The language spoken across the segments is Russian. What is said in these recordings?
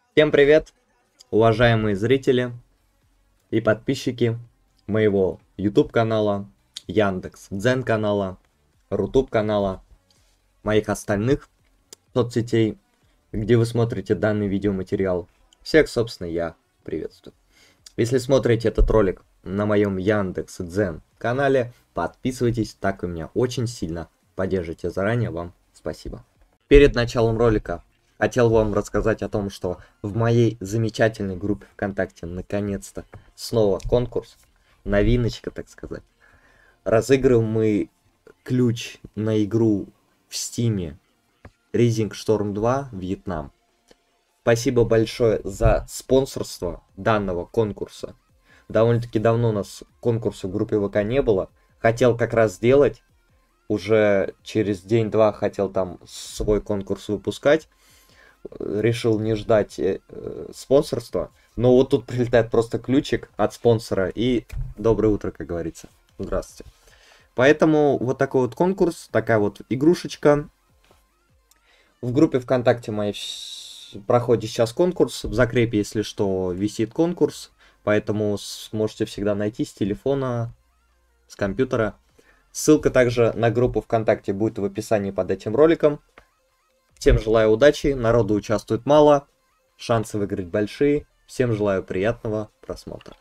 Всем привет, уважаемые зрители и подписчики моего YouTube канала, Яндекс.Дзен канала, Рутуб канала, моих остальных соцсетей, где вы смотрите данный видеоматериал. Всех, собственно, я приветствую. Если смотрите этот ролик на моем Яндекс.Дзен канале, подписывайтесь, так вы меня очень сильно поддержите. Заранее вам спасибо. Перед началом ролика хотел вам рассказать о том, что в моей замечательной группе ВКонтакте наконец-то снова конкурс, новиночка, так сказать. Разыгрываем мы ключ на игру в Стиме Rising Storm 2 Вьетнам. Спасибо большое за спонсорство данного конкурса. Довольно-таки давно у нас конкурса в группе ВК не было. Хотел как раз сделать. Уже через день-два хотел там свой конкурс выпускать. Решил не ждать спонсорства. Но вот тут прилетает просто ключик от спонсора. И доброе утро, как говорится. Здравствуйте. Поэтому вот такой вот конкурс. Такая вот игрушечка. В группе ВКонтакте моей проходит сейчас конкурс. В закрепе, если что, висит конкурс. Поэтому сможете всегда найти с телефона, с компьютера. Ссылка также на группу ВКонтакте будет в описании под этим роликом. Всем желаю удачи, народу участвует мало, шансы выиграть большие. Всем желаю приятного просмотра.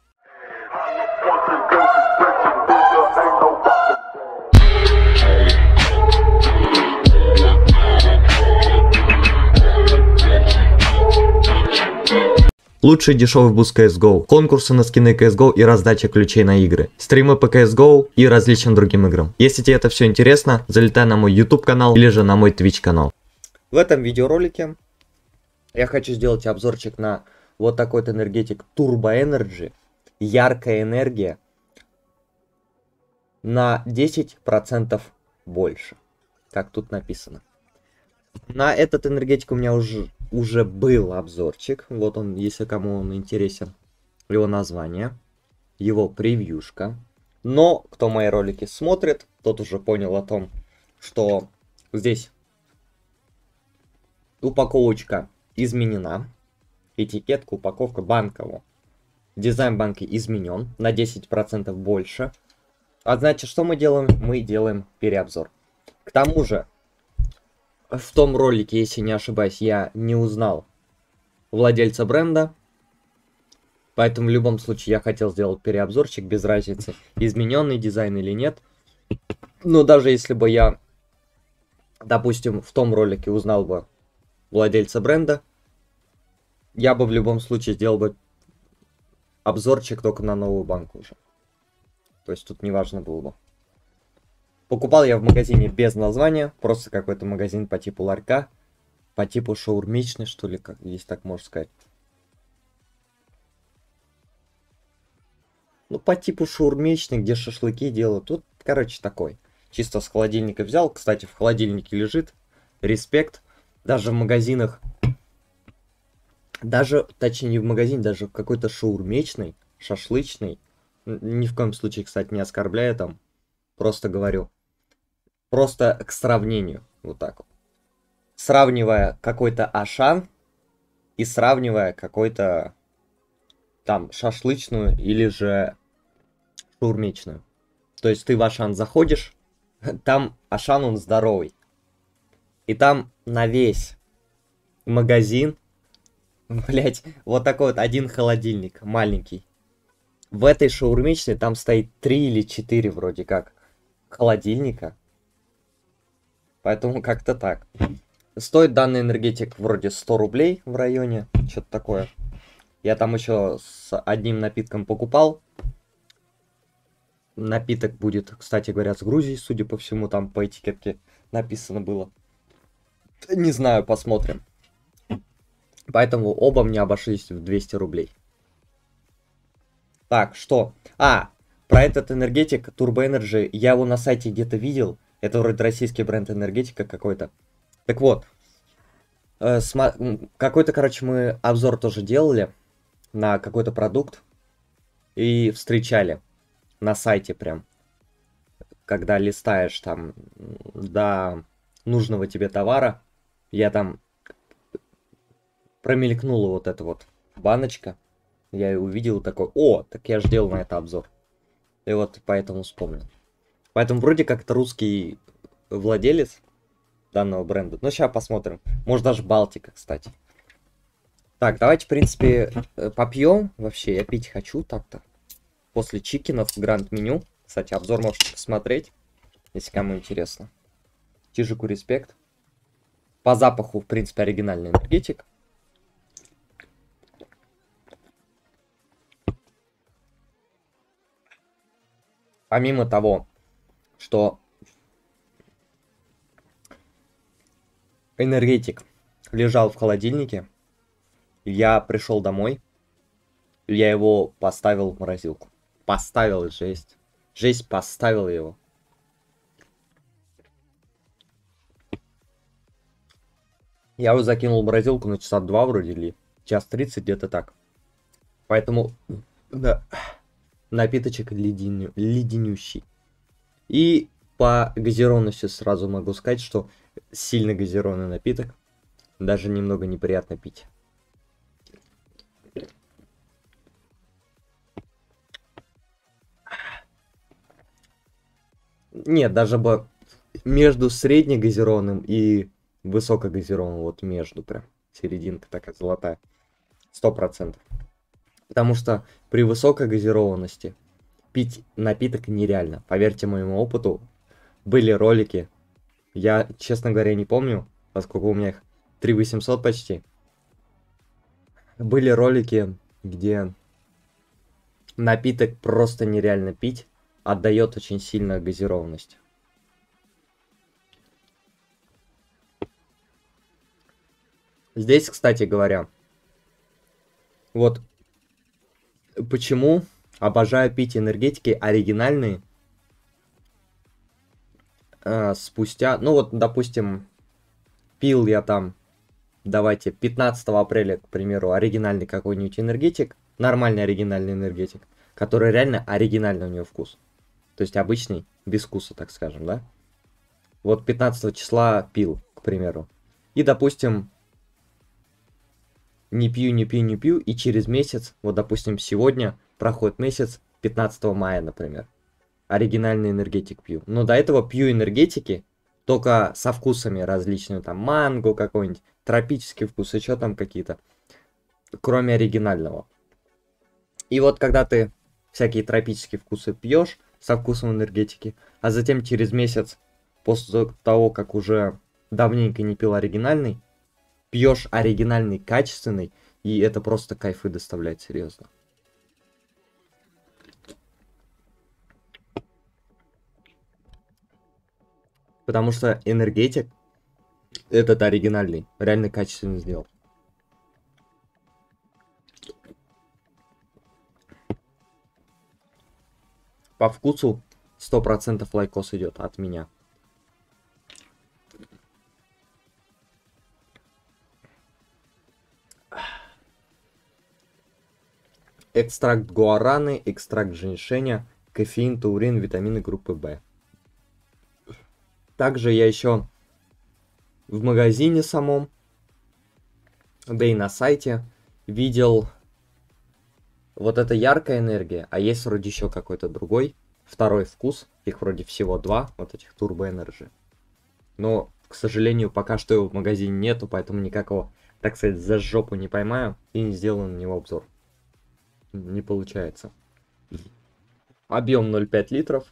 Лучший дешевый буст CSGO, конкурсы на скины CSGO и раздача ключей на игры, стримы по CSGO и различным другим играм. Если тебе это все интересно, залетай на мой YouTube канал или же на мой Twitch канал. В этом видеоролике я хочу сделать обзорчик на вот такой вот энергетик Turbo Energy, яркая энергия на 10% больше, как тут написано. На этот энергетик у меня уже был обзорчик. Вот он, если кому он интересен. Его название. Его превьюшка. Но, кто мои ролики смотрит, тот уже понял о том, что здесь упаковочка изменена. Этикетка, упаковка банкового. Дизайн банки изменен на 10% больше. А значит, что мы делаем? Мы делаем переобзор. К тому же, в том ролике, если не ошибаюсь, я не узнал владельца бренда. Поэтому в любом случае я хотел сделать переобзорчик, без разницы, измененный дизайн или нет. Но даже если бы я, допустим, в том ролике узнал бы владельца бренда, я бы в любом случае сделал бы обзорчик только на новую банку уже. То есть тут не важно было бы. Покупал я в магазине без названия, просто какой-то магазин по типу ларька, по типу шаурмичный, что ли, как здесь так можно сказать. Ну, по типу шаурмичный, где шашлыки делают. Тут, короче, такой. Чисто с холодильника взял. Кстати, в холодильнике лежит. Респект. Даже в магазинах, даже, точнее, не в магазине, даже какой-то шаурмичный, шашлычный. Ни в коем случае, кстати, не оскорбляю там. Просто говорю. Просто к сравнению. Вот так вот. Сравнивая какой-то Ашан и сравнивая какой-то там шашлычную или же шаурмичную. То есть ты в Ашан заходишь, там Ашан он здоровый. И там на весь магазин, блять, вот такой вот один холодильник маленький. В этой шаурмичной там стоит 3 или 4 вроде как холодильника. Поэтому как-то так. Стоит данный энергетик вроде 100 рублей в районе. Что-то такое. Я там еще с одним напитком покупал. Напиток будет, кстати говоря, с Грузии, судя по всему, там по этикетке написано было. Не знаю, посмотрим. Поэтому оба мне обошлись в 200 рублей. Так, что? Про этот энергетик Turbo Energy я его на сайте где-то видел. Это вроде российский бренд энергетика какой-то. Так вот. Какой-то, короче, мы обзор тоже делали на какой-то продукт. И встречали на сайте прям. Когда листаешь там до нужного тебе товара. Я там промелькнула вот эта вот баночка. Я ее увидел такой, о, так я же делал на это обзор. И вот поэтому вспомнил. Поэтому вроде как это русский владелец данного бренда. Но сейчас посмотрим. Может даже Балтика, кстати. Так, давайте, в принципе, попьем. Вообще, я пить хочу так-то. После чикенов гранд меню. Кстати, обзор можете посмотреть, если кому интересно. Чижику респект. По запаху, в принципе, оригинальный энергетик. Помимо того, что энергетик лежал в холодильнике, я пришел домой, я его поставил в морозилку. Поставил, жесть. Жесть, поставил его. Я его закинул в морозилку на часа 2 вроде, или час 30, где-то так. Поэтому, да, напиточек леденющий. И по газированности сразу могу сказать, что сильно газированный напиток. Даже немного неприятно пить. Нет, даже бы между среднегазированным и высокогазированным, вот между прям. Серединка такая золотая. 100%. Потому что при высокой газированности пить напиток нереально. Поверьте моему опыту, были ролики. Я, честно говоря, не помню, поскольку у меня их 3800 почти. Были ролики, где напиток просто нереально пить. Отдает очень сильно газированность. Здесь, кстати говоря, вот почему обожаю пить энергетики оригинальные спустя, ну вот, допустим, пил я там, давайте, 15 апреля, к примеру, оригинальный какой-нибудь энергетик, нормальный оригинальный энергетик, который реально оригинальный у него вкус. То есть обычный, без вкуса, так скажем, да? Вот 15 числа пил, к примеру. И, допустим, не пью, и через месяц, вот, допустим, сегодня проходит месяц, 15 мая, например, оригинальный энергетик пью. Но до этого пью энергетики, только со вкусами различными, там, манго какой-нибудь, тропический вкус, еще там какие-то, кроме оригинального. И вот когда ты всякие тропические вкусы пьешь со вкусом энергетики, а затем через месяц, после того, как уже давненько не пил оригинальный, пьешь оригинальный, качественный, и это просто кайфы доставляет, серьезно. Потому что энергетик этот оригинальный, реально качественно сделал. По вкусу 100% лайкос идет от меня. Экстракт гуараны, экстракт женьшеня, кофеин, таурин, витамины группы В. Также я еще в магазине самом, да и на сайте видел вот эта яркая энергия, а есть вроде еще какой-то другой, второй вкус, их вроде всего два, вот этих Turbo Energy. Но, к сожалению, пока что его в магазине нету, поэтому никакого, так сказать, за жопу не поймаю и не сделаю на него обзор. Не получается. Объем 0,5 литров.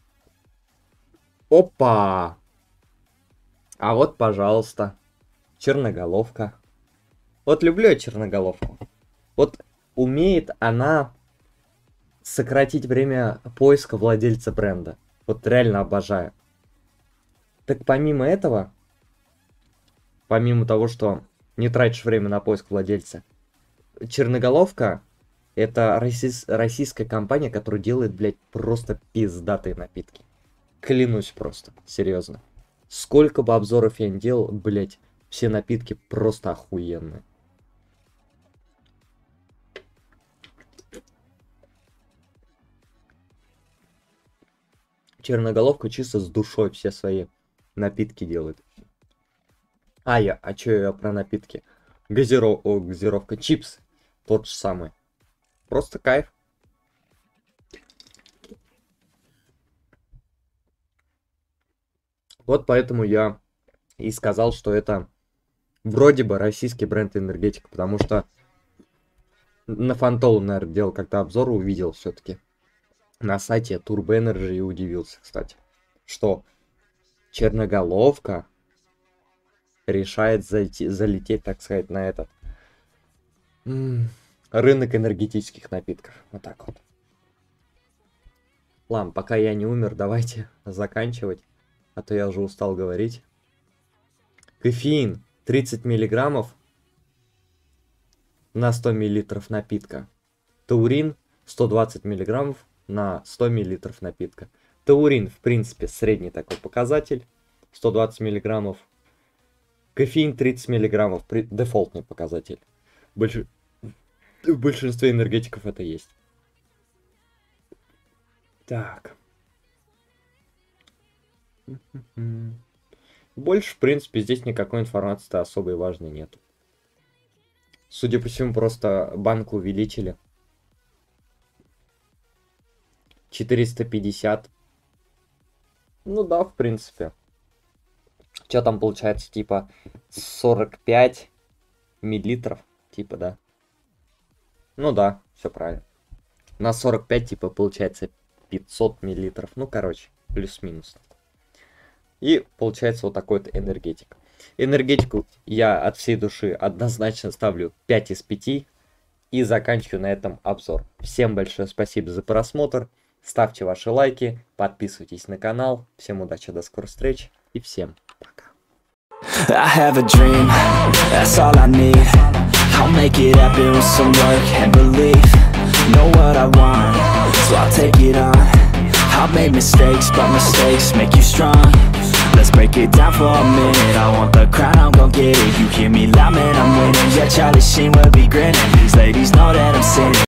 Опа! А вот, пожалуйста, черноголовка. Вот люблю я черноголовку. Вот умеет она сократить время поиска владельца бренда. Вот реально обожаю. Так помимо этого, помимо того, что не тратишь время на поиск владельца, черноголовка это российская компания, которая делает, блядь, просто пиздатые напитки. Клянусь просто, серьезно. Сколько бы обзоров я не делал, блядь, все напитки просто охуенные. Черноголовка чисто с душой все свои напитки делает. А чё я про напитки? газировка, чипсы. Тот же самый. Просто кайф. Вот поэтому я и сказал, что это вроде бы российский бренд энергетика, потому что на Фантолу, наверное, делал как-то обзор, увидел все-таки на сайте Turbo Energy и удивился, кстати, что черноголовка решает залететь, так сказать, на этот рынок энергетических напитков. Вот так вот. Ладно, пока я не умер, давайте заканчивать, а то я уже устал говорить. Кофеин 30 миллиграммов на 100 миллилитров напитка. Таурин 120 миллиграммов на 100 миллилитров напитка. Таурин, в принципе, средний такой показатель. 120 миллиграммов. Кофеин 30 миллиграммов. Дефолтный показатель. В большинстве энергетиков это есть. Так. Больше, в принципе, здесь никакой информации-то особой важной нет. Судя по всему, просто банку увеличили. 450. Ну да, в принципе. Что там получается, типа 45 миллилитров, типа, да. Ну да, все правильно. На 45, типа, получается 500 миллилитров. Ну, короче, плюс-минус. И получается вот такой вот энергетик. Энергетику я от всей души однозначно ставлю 5 из 5. И заканчиваю на этом обзор. Всем большое спасибо за просмотр. Ставьте ваши лайки, подписывайтесь на канал. Всем удачи, до скорых встреч и всем пока. I have a dream, that's all I need. I'll make it happen with some work and belief. Know what I want, so I'll take it on. I've made mistakes, but mistakes make you strong. Let's break it down for a minute. I want the crown, I'm gon' get it. You hear me loud, man, I'm winning. Yeah, Charlie Sheen will be grinning. These ladies know that I'm sinning.